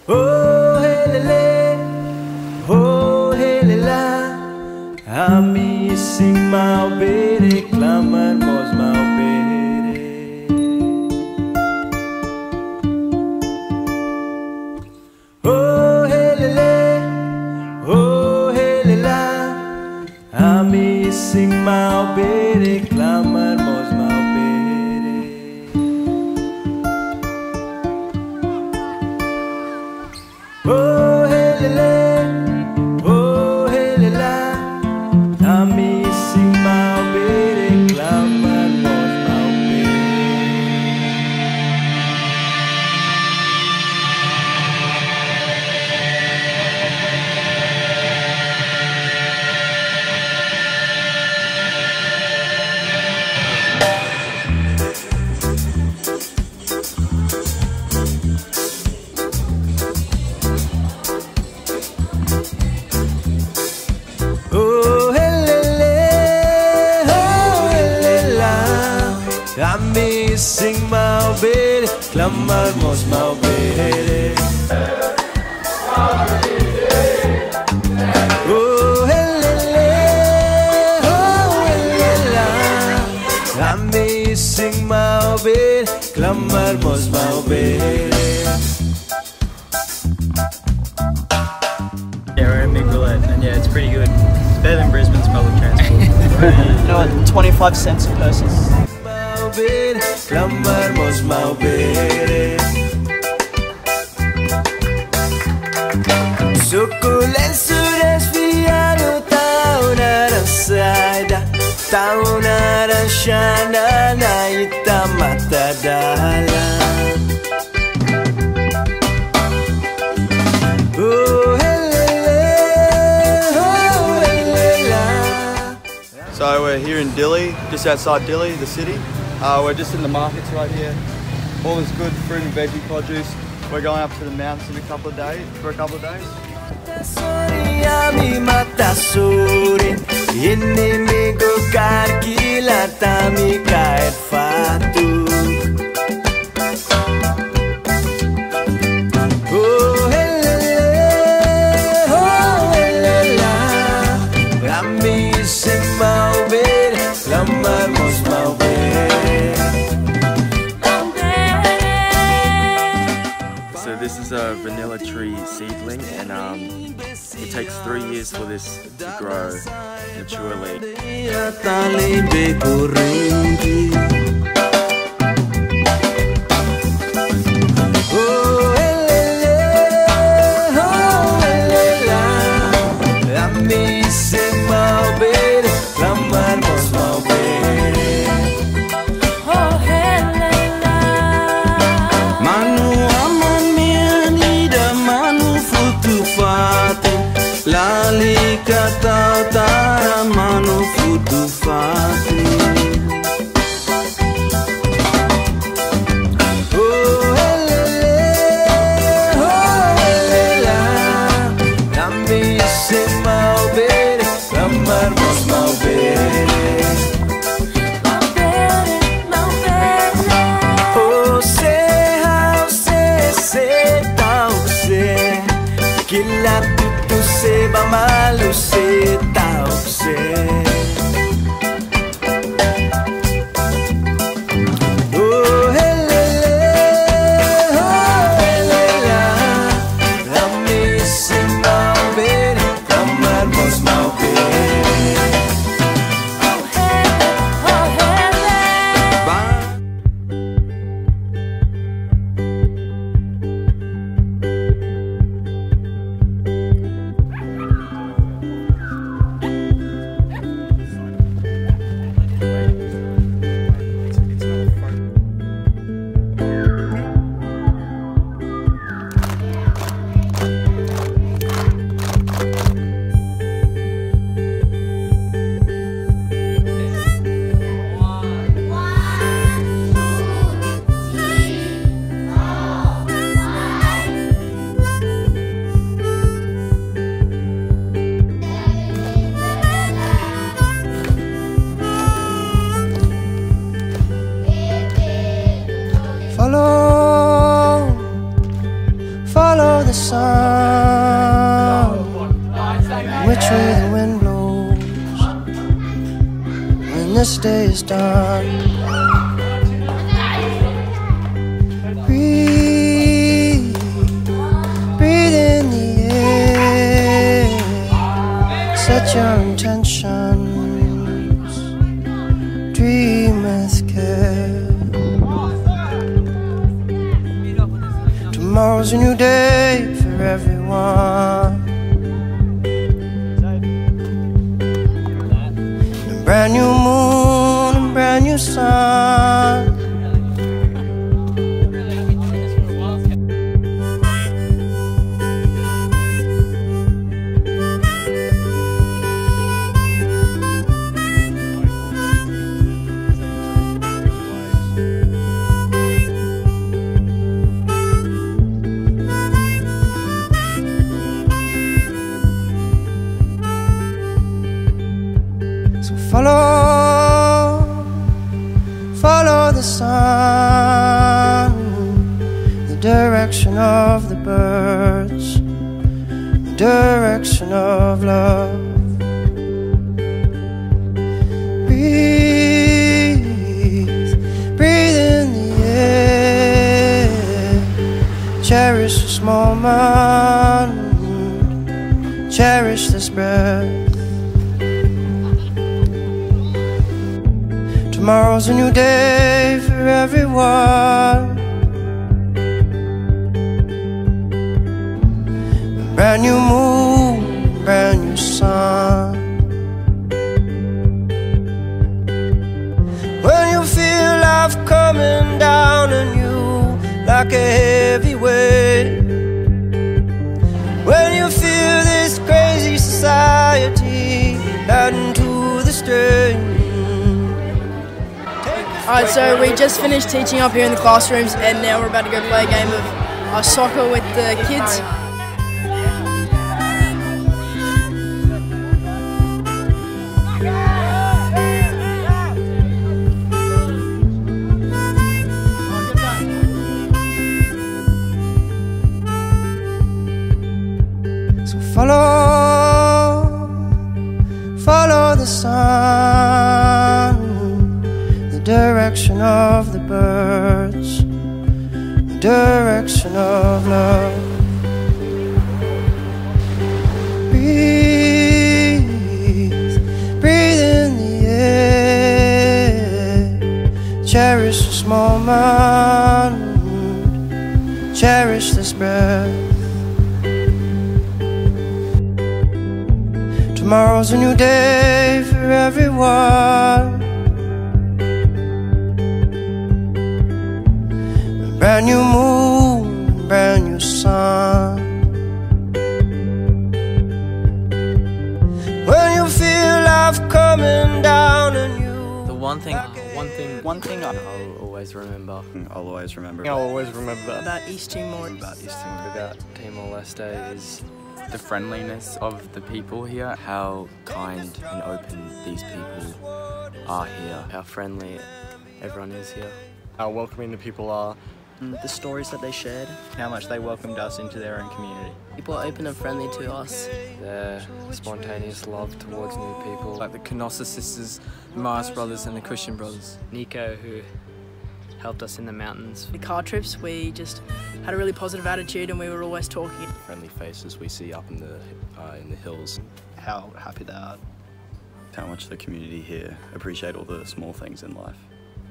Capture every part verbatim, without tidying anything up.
Oh helele, oh helela, ami sing mau bere klamar mos mau bere. Oh helele, oh helela, ami sing mau bere klamar mos mau bere. Oh helele, oh helela, ami sing mau bere klamar mos mau bere. Oh helele, oh helela, ami sing mau bere klamar mos mau bere. Oh helele, oh helela, ami sing mau bere klamar mos mau bere. Yeah, we're in Big Bullet, and yeah, it's pretty good. It's better than Brisbane's public transport. You know what, twenty-five cents a person. Mau bere klamar mos mau bere. Sukulen sudah viado tauna rasada, tauna rasana na ita mata dalam. Oh helele, oh helela. So we're here in Dili, just outside Dili, the city. Uh, we're just in the markets right here. All is good fruit and veggie produce. We're going up to the mountains in a couple of days, for a couple of days. Sorry, ami mata sore, inimigo karkila tami kahit fatu. Oh helele, oh helela, ami sing mau bere, klamar mos mau bere. So this is a vanilla tree seedling, and um, it takes three years for this to grow maturely. Oh helele, oh helela, ami sing mau bere, klamar mos mau bere. Oh helela, Manu aman miani da manu futu fate, lali kata tara manu futu fate. Oh helele, oh helela, ami sing mau bere, klamar mos mau bere. mau bere, mau bere. Oh se how se se tau se, kila tutu se ba malu se tau se. Oh helele, oh helela, ami sing mau bere, klamar mos mau bere. Oh hele, oh hele. Bye. follow the sun, which way the wind blows, when this day is done. Breathe, breathe in the air, set your intentions, dream with care. Tomorrow's a new day for everyone, a brand new moon, a brand new sun. Follow, follow the sun, the direction of the birds, the direction of love. Breathe, breathe in the air, cherish this moment, cherish this breath. Tomorrow's a new day for everyone, a brand new moon, a brand new sun. When you feel life coming down on you like a heavy weight, when you feel this crazy society adding to the strain. Alright, so we just finished teaching up here in the classrooms and now we're about to go play a game of uh, soccer with the kids. So follow, follow the sun, the direction of the birds, the direction of love. Breathe, breathe in the air, cherish this moment, cherish this breath. Tomorrow's a new day for everyone, a brand new moon, a brand new sun. When you feel life coming down on you. The one thing, one thing, One thing I I'll always remember. I'll always remember. I'll always remember About East Timor. about East Timor. About Timor-Leste is the friendliness of the people here, how kind and open these people are here, how friendly everyone is here. how welcoming the people are, the stories that they shared. how much they welcomed us into their own community. People are open and friendly to us. Their spontaneous love towards new people. Like the Canossa sisters, the Mars brothers and the Christian brothers. Nico, who helped us in the mountains. The car trips, we just had a really positive attitude and we were always talking. Friendly faces we see up in the uh, in the hills. How happy they are. How much the community here appreciate all the small things in life.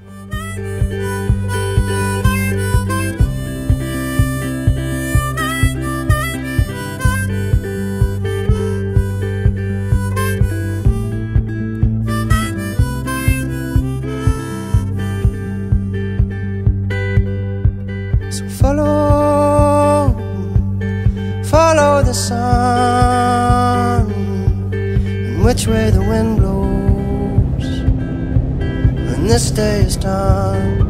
Follow, follow the sun, and which way the wind blows, when this day is done.